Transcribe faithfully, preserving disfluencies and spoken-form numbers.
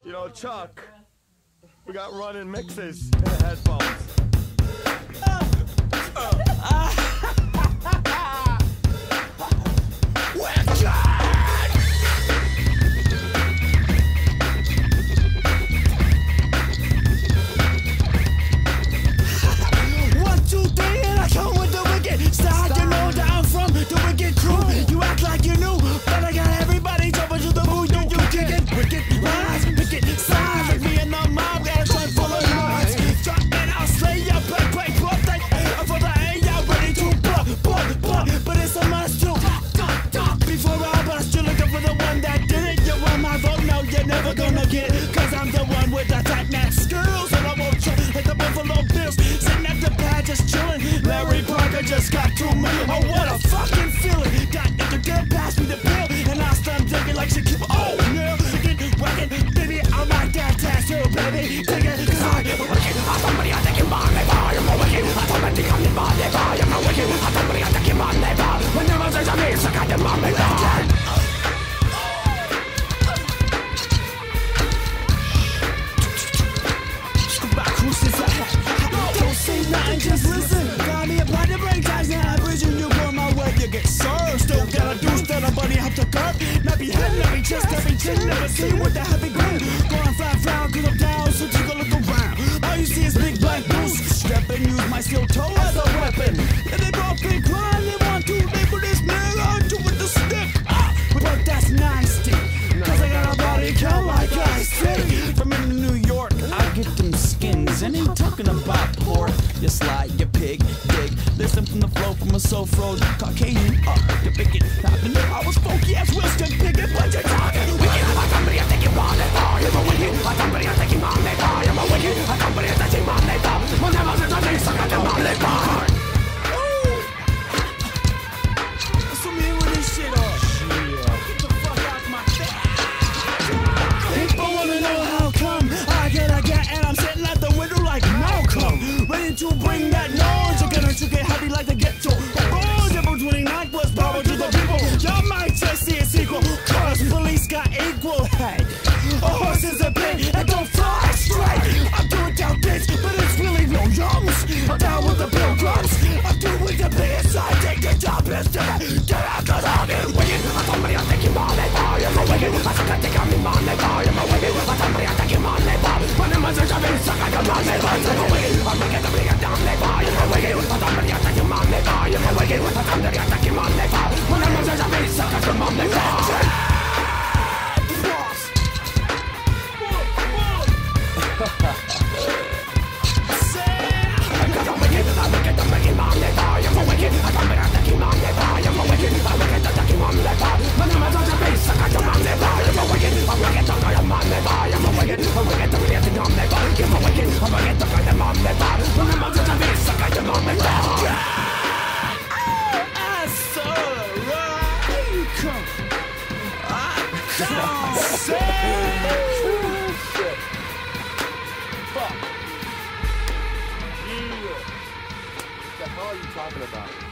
You know, Chuck, we got running mixes in the headphones. One, two, three, and I come with the wicked style. You know that I'm from the wicked crew. You act like you knew, but I got everybody jumping to the mood. You, you kicking wicked lines, wicked signs. Like me and the mob got a joint full of lines. Drop and I'll slay ya, play, play, play, play. I'm for the A, y'all ready to blow, blow, blow. But it's a must too. Before I bust, you're looking for the one that did it. You want my vote? No, you're never gonna get it. Cause I'm the one with the tight neck skills. And I won't chill like the Buffalo Bills. Sitting at the pad just chilling. Larry Parker just got two million. Oh, what a fucking feeling. Got nigga get past me the pill. And I start digging like she keep. Oh, no. Get whacking. Baby, I'm like that tattoo, baby. Dig it. Cause I get wicked. I'm somebody I think in my neighbor. I'm a wicked. I'm somebody I'm in my neighbor. I'm a wicked. I'm somebody I think in my neighbor. Whenever there's a me, so I got in my neighbor. Don't say nothing, just listen. Got me a plan to break ties now. Bridging you go my way, you get served. Still got a deuce that a buddy have to curb. Nappy head, nappy chest, nappy chin. Never see with the heavy grin. Going flat frown, cause I'm down, so take a look around. All you see is big black boots. Step and use my steel toe as a weapon. And they both big crime, they want to label this nigga to with the stick. Ah, but that's nasty. Cause I got a body count like I say. From in New York, I get them skins. And ain't talking about pork. You slide, you pig, dig. Listen from the flow from a soul froze Caucasian. Uh, you pick it, happened. I was funky as Wilson Pickett. What you talking? Wicked, I'm somebody I think you want it. I'm a wicked, I'm somebody I think you want it. I'm a wicked, I'm somebody I think you want it. Whenever there's a thing, so I got them on it. So me with this shit off. Get the fuck out my face. People wanna know how come I get a get and I'm sitting at the window like Malcolm, ready to bring that noise. You're gonna get heavy like the ghetto. Oh, April twenty-ninth was power to the people. Y'all might just see a sequel, cause police got equal hate. A horse is a pig and don't fly straight. I'm doing down dates, but it's really no yums. I'm down with the pilgrims. I'm doing the biggest I take the job is to get out cause I'm getting wicked. I'm somebody I think you want it. I'm a wicked. I think I think I'm in my neighbor. I'm a wicked. I'm somebody I think you want it. When I'm a search of it, suck I got my neighbor. I'm a wicked. I'm wicked. I'm wicked. I'm neighbor. I'm a wicked. I'm somebody I think you want it. I'm a wicked. I'm somebody I think you want it. When I'm a search of it, suck I got my neighbor. Fuck. Yeah. What the hell are you talking about?